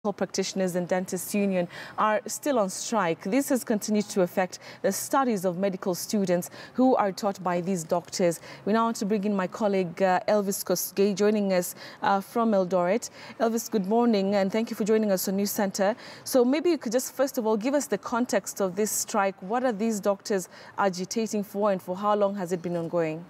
Practitioners and Dentists Union are still on strike. This has continued to affect the studies of medical students who are taught by these doctors. We now want to bring in my colleague Elvis Kosgei joining us from Eldoret. Elvis, good morning and thank you for joining us on News Center. So maybe you could just first of all give us the context of this strike. What are these doctors agitating for and for how long has it been ongoing?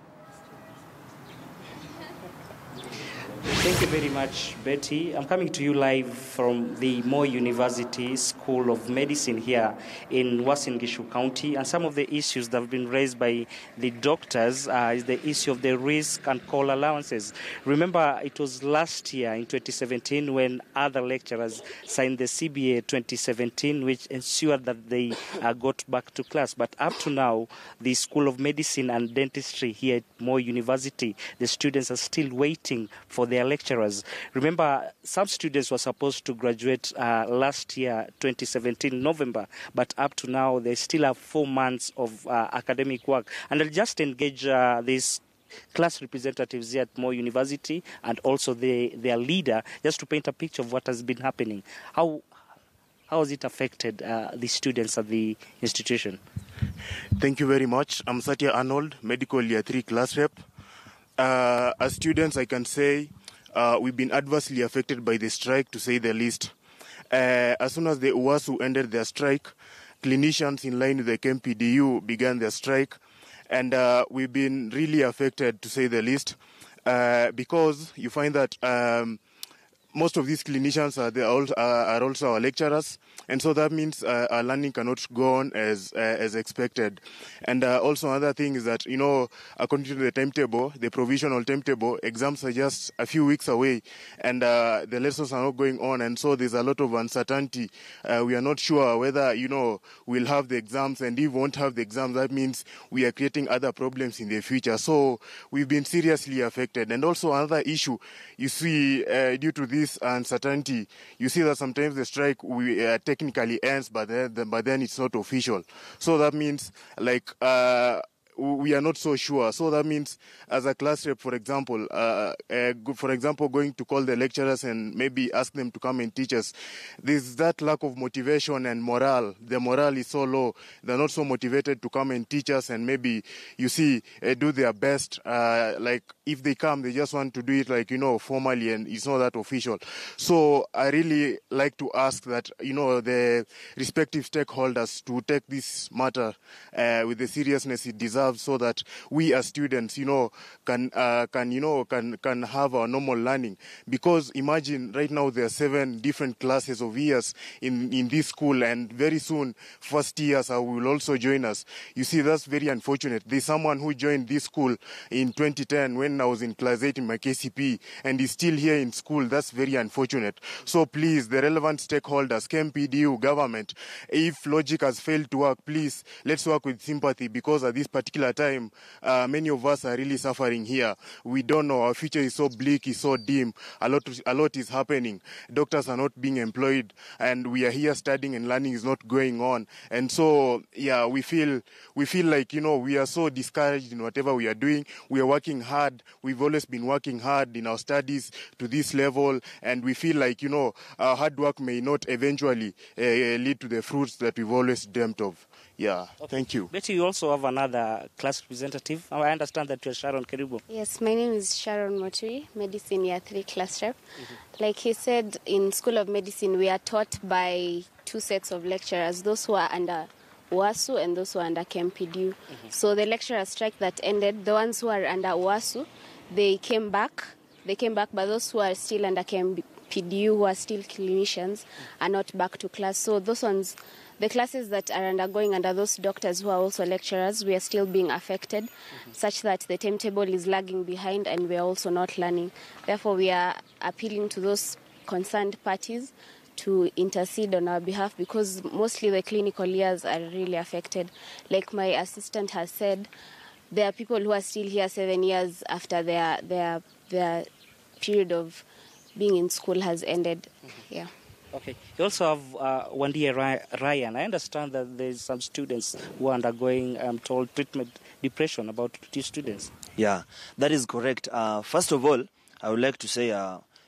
Thank you very much, Betty. I'm coming to you live from the Moi University School of Medicine here in Uasu County. And some of the issues that have been raised by the doctors is the issue of the risk and call allowances. Remember, it was last year in 2017 when other lecturers signed the CBA 2017, which ensured that they got back to class. But up to now, the School of Medicine and Dentistry here at Moi University, the students are still waiting for their lecturers. Remember, some students were supposed to graduate last year, 2017, November, but up to now, they still have 4 months of academic work. And I'll just engage these class representatives here at Moi University and also their leader, just to paint a picture of what has been happening. How has it affected the students at the institution? Thank you very much. I'm Satya Arnold, Medical Year 3 class rep. As students, I can say we've been adversely affected by the strike, to say the least. As soon as the Uasu ended their strike, clinicians in line with the KMPDU began their strike, and we've been really affected, to say the least, because you find that most of these clinicians are also our lecturers, and so that means our learning cannot go on as expected. And also another thing is that, according to the timetable, the provisional timetable, exams are just a few weeks away, and the lessons are not going on, and so there's a lot of uncertainty. We are not sure whether, we'll have the exams, and if we won't have the exams, that means we are creating other problems in the future. So we've been seriously affected. And also another issue, you see, due to this uncertainty, you see that sometimes the strike technically ends, but then it's not official. So that means we are not so sure. So that means, as a class rep, for example, going to call the lecturers and maybe ask them to come and teach us, there's that lack of motivation and morale. The morale is so low. They're not so motivated to come and teach us and maybe, do their best. If they come, they just want to do it formally, and it's not that official. So I really like to ask that, the respective stakeholders to take this matter with the seriousness it deserves, so that we as students, can have our normal learning. Because imagine right now there are 7 different classes of years in this school, and very soon first years will also join us. You see, that's very unfortunate. There's someone who joined this school in 2010 when I was in class 8 in my KCP, and is still here in school. That's very unfortunate. So please, the relevant stakeholders, KMPDU, government, if logic has failed to work, please, let's work with sympathy, because at this particular time, many of us are really suffering here. We don't know. Our future is so bleak, is so dim. A lot is happening. Doctors are not being employed, and we are here studying and learning is not going on. And so, yeah, we feel like, we are so discouraged in whatever we are doing. We are working hard. We've always been working hard in our studies to this level, and we feel like, our hard work may not eventually lead to the fruits that we've always dreamt of. Yeah, okay. Thank you. Betty, you also have another class representative. I understand that you're Sharon Keribu. Yes, my name is Sharon Motui, Medicine Year 3 class rep. Like he said, in School of Medicine, we are taught by 2 sets of lecturers, those who are under Uasu and those who are under KMPDU. So the lecturer strike that ended, the ones who are under Uasu, they came back, but those who are still under KMPDU, who are still clinicians, are not back to class. So those ones, the classes that are undergoing under those doctors who are also lecturers, we are still being affected, such that the timetable is lagging behind and we are also not learning. Therefore, we are appealing to those concerned parties to intercede on our behalf, because mostly the clinical years are really affected. Like my assistant has said, there are people who are still here 7 years after their period of being in school has ended. Yeah. Okay. You also have Wandia Ryan. I understand that there's some students who are undergoing, I'm told, treatment depression, about 20 students. Yeah, that is correct. First of all, I would like to say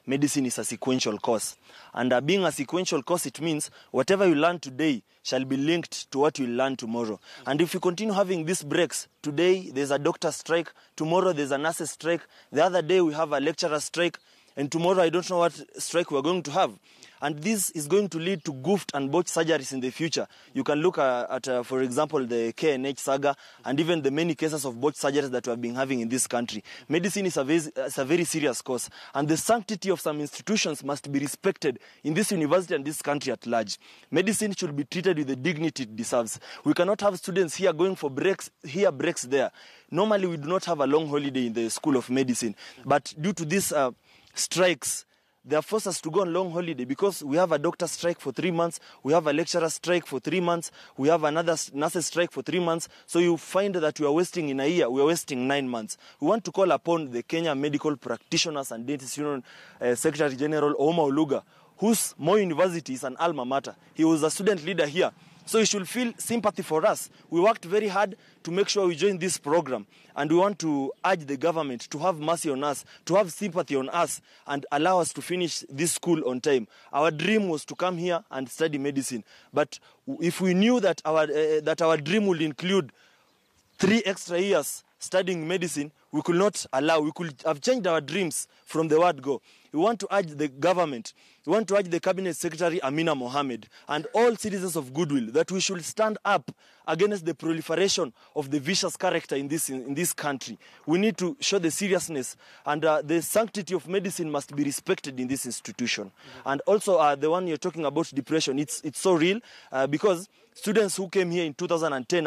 medicine is a sequential course. And being a sequential course, it means whatever you learn today shall be linked to what you learn tomorrow. And if you continue having these breaks, today there's a doctor strike, tomorrow there's a nurse strike, the other day we have a lecturer strike, and tomorrow I don't know what strike we're going to have. And this is going to lead to goofed and botched surgeries in the future. You can look at for example, the KNH saga and even the many cases of botched surgeries that we have been having in this country. Medicine is a very serious cause, and the sanctity of some institutions must be respected in this university and this country at large. Medicine should be treated with the dignity it deserves. We cannot have students here going for breaks here, breaks there. Normally, we do not have a long holiday in the School of Medicine, but due to these strikes, they have forced us to go on long holiday because we have a doctor strike for 3 months, we have a lecturer strike for 3 months, we have another nurse strike for 3 months. So you find that we are wasting in a year, we are wasting 9 months. We want to call upon the Kenya Medical Practitioners and Dentists Union Secretary General Oma Oluga, whose Moi University is an alma mater. He was a student leader here. So you should feel sympathy for us. We worked very hard to make sure we join this program. And we want to urge the government to have mercy on us, to have sympathy on us, and allow us to finish this school on time. Our dream was to come here and study medicine. But if we knew that our dream would include 3 extra years studying medicine, we could not allow. We could have changed our dreams from the word go. We want to urge the government, we want to urge the Cabinet Secretary Amina Mohammed and all citizens of goodwill that we should stand up against the proliferation of the vicious character in this country. We need to show the seriousness, and the sanctity of medicine must be respected in this institution. And also the one you're talking about, depression, it's so real because students who came here in 2010,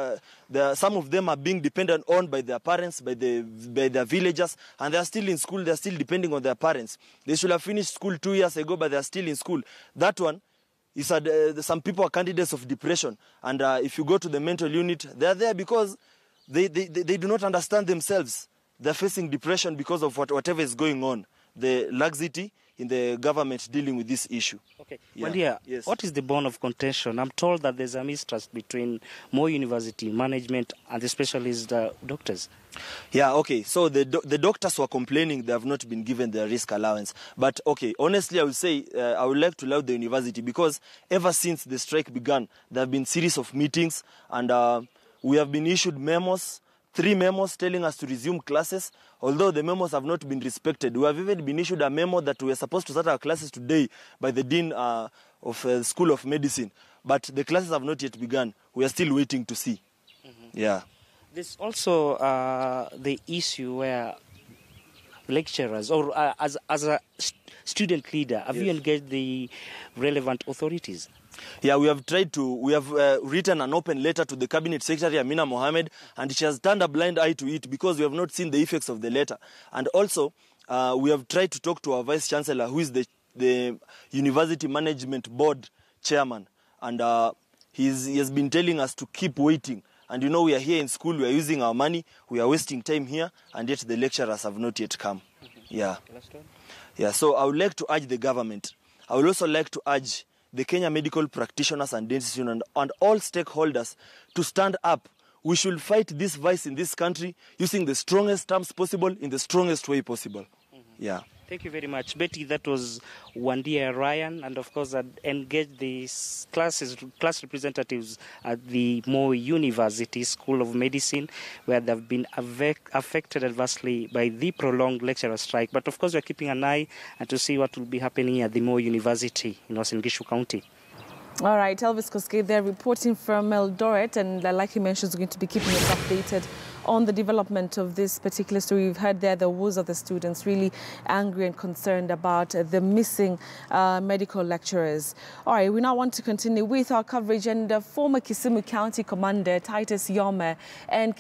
some of them are being dependent on by their parents, by their villagers, and they are still in school, they are still depending on their parents. They should have finished school 2 years ago, but they are still in school. That one is some people are candidates of depression, and if you go to the mental unit, they are there because they do not understand themselves. They are facing depression because of whatever is going on, the laxity in the government dealing with this issue. Okay. Yeah. Wandia, yes. What is the bone of contention? I'm told that there's a mistrust between Moi University management and the specialist doctors. Yeah, okay. So the doctors were complaining they have not been given their risk allowance. But, okay, honestly, I would say I would like to laud the university because ever since the strike began, there have been series of meetings and we have been issued memos, 3 memos telling us to resume classes, although the memos have not been respected. We have even been issued a memo that we were supposed to start our classes today by the Dean of the School of Medicine, but the classes have not yet begun. We are still waiting to see. Yeah. There's also the issue where lecturers, or as a student leader, have you engaged the relevant authorities? Yeah, we have written an open letter to the Cabinet Secretary Amina Mohammed, and she has turned a blind eye to it because we have not seen the effects of the letter. And also, we have tried to talk to our Vice Chancellor, who is the University Management Board Chairman, and he has been telling us to keep waiting. And you know, we are here in school, we are using our money, we are wasting time here, and yet the lecturers have not yet come. Yeah. Yeah, so I would like to urge the government. I would also like to urge the Kenya Medical Practitioners and Dentists Union and all stakeholders to stand up. We should fight this vice in this country using the strongest terms possible in the strongest way possible. Yeah. Thank you very much. Betty, that was Wandia Ryan, and of course engaged the class representatives at the Moi University School of Medicine, where they've been affected adversely by the prolonged lecturer strike. But of course, we're keeping an eye and to see what will be happening at the Moi University in Uasu County. All right, Elvis Koske there reporting from Eldoret, and like he mentioned, is going to be keeping us updated on the development of this particular story. We've heard there the woes of the students, really angry and concerned about the missing medical lecturers. All right, we now want to continue with our coverage, and former Kisumu County Commander Titus Yome and